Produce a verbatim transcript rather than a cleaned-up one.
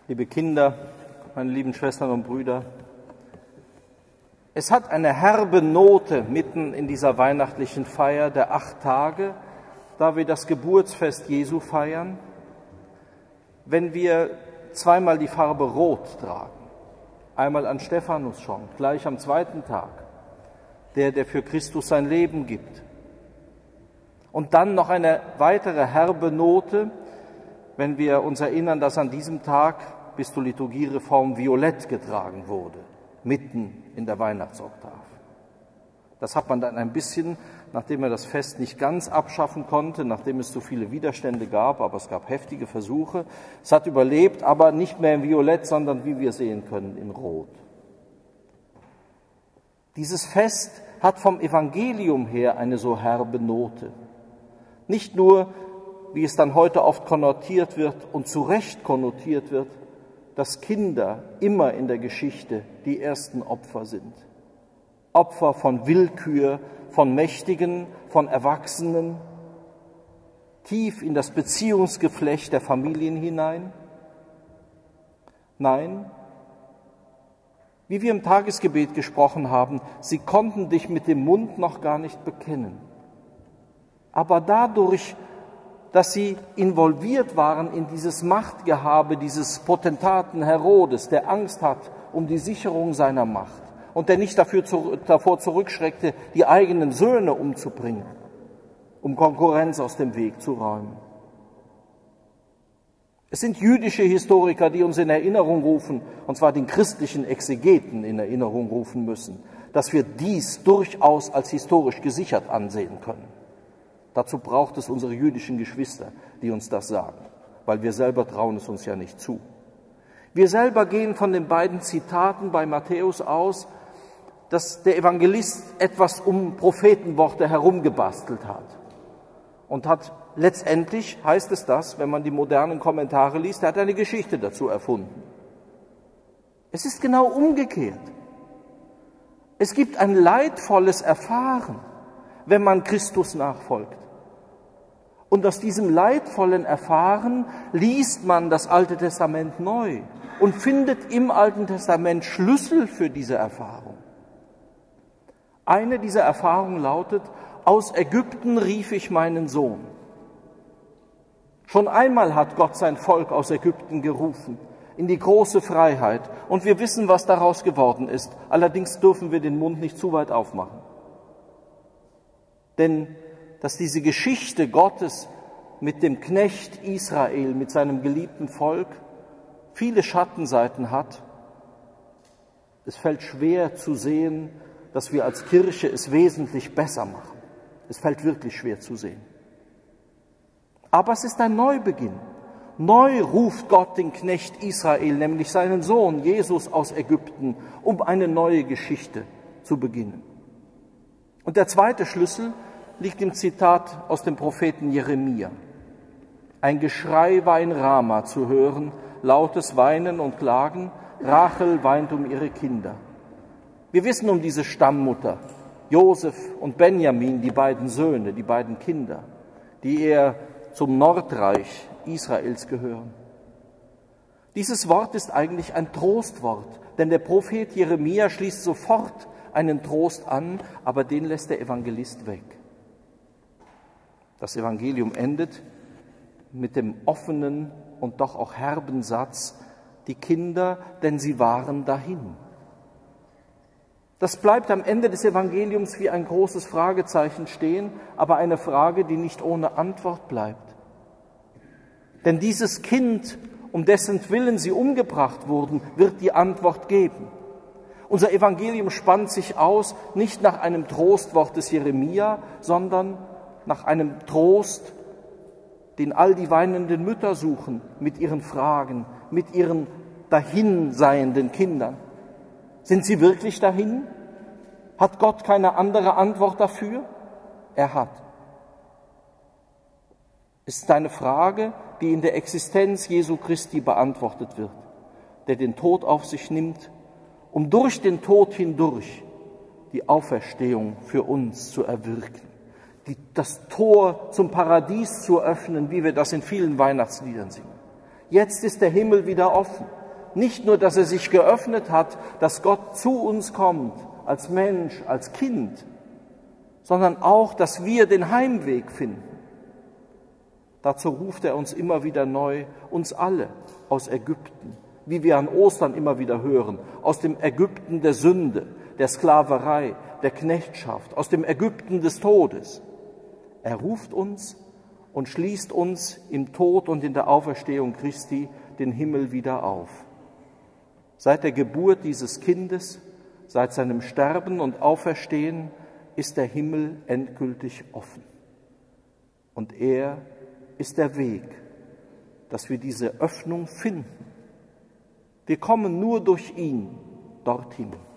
Liebe Kinder, meine lieben Schwestern und Brüder, es hat eine herbe Note mitten in dieser weihnachtlichen Feier der acht Tage, da wir das Geburtsfest Jesu feiern, wenn wir zweimal die Farbe Rot tragen. Einmal an Stephanus schon, gleich am zweiten Tag, der, der für Christus sein Leben gibt. Und dann noch eine weitere herbe Note, wenn wir uns erinnern, dass an diesem Tag bis zur Liturgiereform Violett getragen wurde, mitten in der Weihnachtsoktav. Das hat man dann ein bisschen, nachdem er das Fest nicht ganz abschaffen konnte, nachdem es zu viele Widerstände gab, aber es gab heftige Versuche. Es hat überlebt, aber nicht mehr in Violett, sondern wie wir sehen können, in Rot. Dieses Fest hat vom Evangelium her eine so herbe Note. Nicht nur, wie es dann heute oft konnotiert wird und zu Recht konnotiert wird, dass Kinder immer in der Geschichte die ersten Opfer sind. Opfer von Willkür, von Mächtigen, von Erwachsenen, tief in das Beziehungsgeflecht der Familien hinein. Nein, wie wir im Tagesgebet gesprochen haben, sie konnten dich mit dem Mund noch gar nicht bekennen. Aber dadurch, dass sie involviert waren in dieses Machtgehabe dieses Potentaten Herodes, der Angst hat um die Sicherung seiner Macht und der nicht dafür, davor zurückschreckte, die eigenen Söhne umzubringen, um Konkurrenz aus dem Weg zu räumen. Es sind jüdische Historiker, die uns in Erinnerung rufen, und zwar den christlichen Exegeten in Erinnerung rufen müssen, dass wir dies durchaus als historisch gesichert ansehen können. Dazu braucht es unsere jüdischen Geschwister, die uns das sagen, weil wir selber trauen es uns ja nicht zu. Wir selber gehen von den beiden Zitaten bei Matthäus aus, dass der Evangelist etwas um Prophetenworte herumgebastelt hat. Und hat letztendlich, heißt es das, wenn man die modernen Kommentare liest, er hat eine Geschichte dazu erfunden. Es ist genau umgekehrt. Es gibt ein leidvolles Erfahren, wenn man Christus nachfolgt. Und aus diesem leidvollen Erfahren liest man das Alte Testament neu und findet im Alten Testament Schlüssel für diese Erfahrung. Eine dieser Erfahrungen lautet: Aus Ägypten rief ich meinen Sohn. Schon einmal hat Gott sein Volk aus Ägypten gerufen, in die große Freiheit. Und wir wissen, was daraus geworden ist. Allerdings dürfen wir den Mund nicht zu weit aufmachen. Denn dass diese Geschichte Gottes mit dem Knecht Israel, mit seinem geliebten Volk, viele Schattenseiten hat, es fällt schwer zu sehen, dass wir als Kirche es wesentlich besser machen. Es fällt wirklich schwer zu sehen. Aber es ist ein Neubeginn. Neu ruft Gott den Knecht Israel, nämlich seinen Sohn Jesus aus Ägypten, um eine neue Geschichte zu beginnen. Und der zweite Schlüssel liegt im Zitat aus dem Propheten Jeremia. Ein Geschrei war in Rama zu hören, lautes Weinen und Klagen, Rachel weint um ihre Kinder. Wir wissen um diese Stammmutter, Josef und Benjamin, die beiden Söhne, die beiden Kinder, die eher zum Nordreich Israels gehören. Dieses Wort ist eigentlich ein Trostwort, denn der Prophet Jeremia schließt sofort einen Trost an, aber den lässt der Evangelist weg. Das Evangelium endet mit dem offenen und doch auch herben Satz: Die Kinder, denn sie waren dahin. Das bleibt am Ende des Evangeliums wie ein großes Fragezeichen stehen, aber eine Frage, die nicht ohne Antwort bleibt. Denn dieses Kind, um dessen Willen sie umgebracht wurden, wird die Antwort geben. Unser Evangelium spannt sich aus, nicht nach einem Trostwort des Jeremia, sondern nach einem Trost, den all die weinenden Mütter suchen mit ihren Fragen, mit ihren dahinseienden Kindern. Sind sie wirklich dahin? Hat Gott keine andere Antwort dafür? Er hat. Es ist eine Frage, die in der Existenz Jesu Christi beantwortet wird, der den Tod auf sich nimmt, um durch den Tod hindurch die Auferstehung für uns zu erwirken. Die, das Tor zum Paradies zu öffnen, wie wir das in vielen Weihnachtsliedern singen. Jetzt ist der Himmel wieder offen. Nicht nur, dass er sich geöffnet hat, dass Gott zu uns kommt, als Mensch, als Kind, sondern auch, dass wir den Heimweg finden. Dazu ruft er uns immer wieder neu, uns alle aus Ägypten, wie wir an Ostern immer wieder hören, aus dem Ägypten der Sünde, der Sklaverei, der Knechtschaft, aus dem Ägypten des Todes. Er ruft uns und schließt uns im Tod und in der Auferstehung Christi den Himmel wieder auf. Seit der Geburt dieses Kindes, seit seinem Sterben und Auferstehen ist der Himmel endgültig offen. Und er ist der Weg, dass wir diese Öffnung finden. Wir kommen nur durch ihn dorthin.